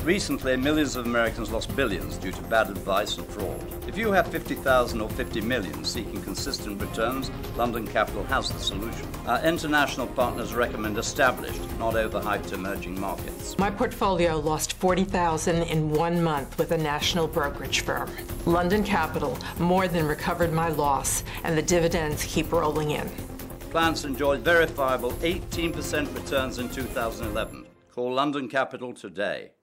Recently, millions of Americans lost billions due to bad advice and fraud. If you have 50,000 or 50 million seeking consistent returns, London Capital has the solution. Our international partners recommend established, not overhyped emerging markets. My portfolio lost 40,000 in 1 month with a national brokerage firm. London Capital more than recovered my loss, and the dividends keep rolling in. Clients enjoyed verifiable 18% returns in 2011. Call London Capital today.